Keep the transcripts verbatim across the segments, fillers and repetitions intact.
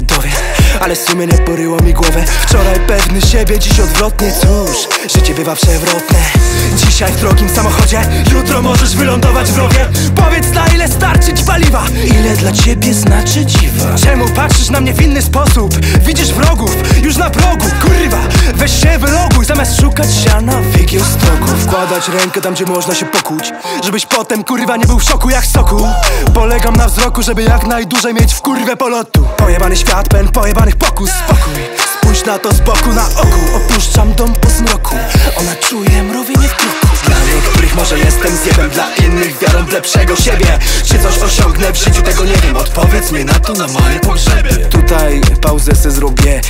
gotowie, ale sumienie nie poryło mi głowę. Wczoraj pewny siebie, dziś odwrotnie. Cóż, życie bywa przewrotne. Dzisiaj w drogim samochodzie, jutro możesz wylądować w rowie. Powiedz, na ile starczy ci paliwa, ile dla ciebie znaczy dziwa. Czemu patrzysz na mnie w inny sposób? Widzisz wrogów już na progu. Kurwa, weź się wyloguj, zamiast szukać siana w igieł stoku. Wkładać rękę tam, gdzie można się pokuć, żebyś potem kurwa nie był w szoku jak soku. Polegam na wzroku, żeby jak najdłużej mieć w kurwę polotu. Pojebany świat, pen pojebanych pokus. Spokój, spójrz na to z boku na oku. Opuszczam dom po zmroku, ona czuje mrowienie w kroku. Dla niektórych może jestem zjebem, dla innych wiarą w lepszego siebie. Czy coś osiągnę w życiu, tego nie wiem. Odpowiedz mi na to na moje pogrzebie. Tutaj pauzę se zrobię.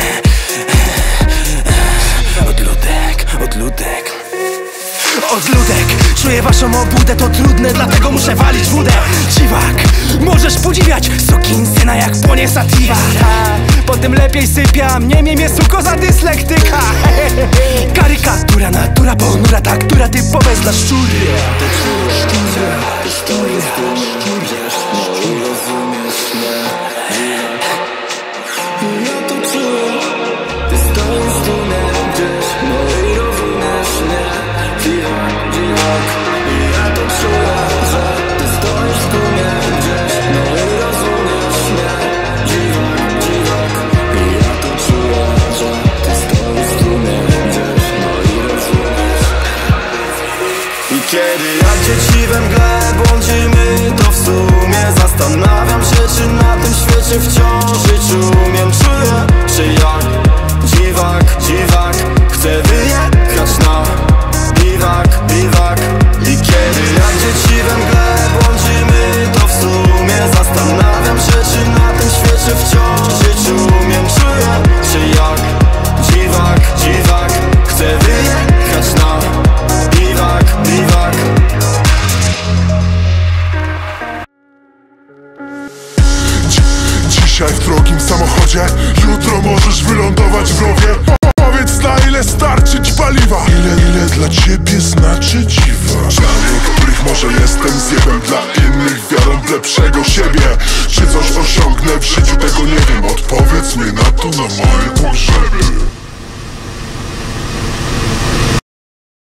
Odludek, odludek, odludek. Czuję waszą obłudę, to trudne, dlatego muszę walić wódę. Dziwak, możesz podziwiać sukinsyna jak płonie sativa. Potem lepiej sypiam, nie miej mnie suko za dyslektyka. Karykatura, natura ponura, ta, która typowe dla szczury. Szczura, szczura, szczura, rozumiesz mnie. Ja to czuję, ty stoisz tu mnie gdzieś, no i rozumiesz mnie. Dziwak, dziwak, ja to czuję, że ty stoisz tu mnie gdzieś, no i rozumiesz mnie. Dziwak, dziwak, ja to czuję, że ty stoisz tu mnie gdzieś, no i rozumiesz. I kiedy jak dzieci we mgle błądzimy, to w sumie zastanawiam się, czy na tym świecie wciąż żyć umiem. Czuję, czy jak dziwak, dziwak, chcę wyjechać na biwak, biwak. I kiedy jak dzieci we mgle błądzimy, to w sumie zastanawiam się, czy na tym świecie wciąż żyć umiem. Czuję, czy jak dziwak, dziwak, chcę wyjechać na biwak, biwak. Dzisiaj w drogim samochodzie, jutro możesz wylądować w rowie. Powiedz, na ile starczy ci paliwa, ile, ile dla ciebie znaczy dziwa. Dla niektórych może jestem zjebem, dla innych wiarą w lepszego siebie. Czy coś osiągnę w życiu, tego nie wiem. Odpowiedz mi na to na moje pogrzebie.